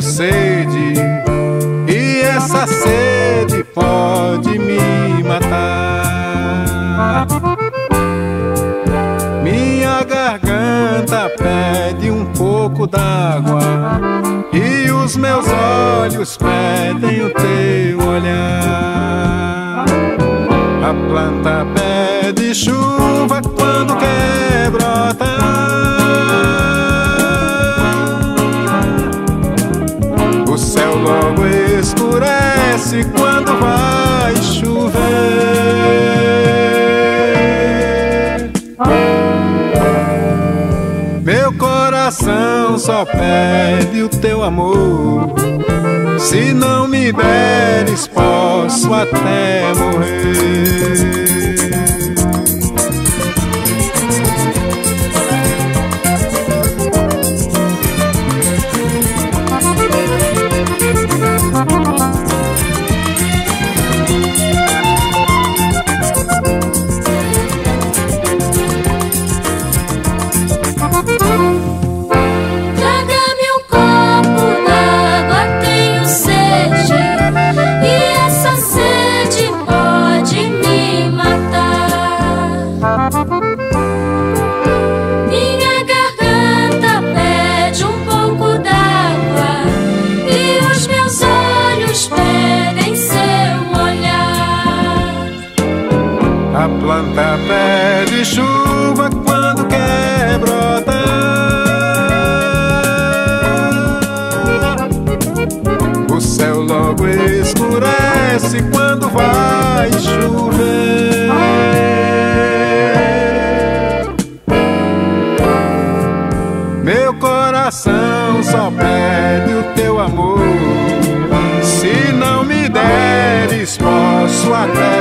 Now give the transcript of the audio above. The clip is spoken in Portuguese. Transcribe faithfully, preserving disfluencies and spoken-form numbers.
tenho sede, e essa sede pode me matar. Minha garganta pede um pouco d'água, e os meus olhos pedem o teu olhar. A planta pede chuva quando quer brotar. O céu logo escurece quando vai chover. Meu coração só pede o teu amor. Se não me deres, posso até morrer. A planta pede chuva quando quer brotar. O céu logo escurece quando vai chover. Meu coração só pede o teu amor. Se não me deres, posso até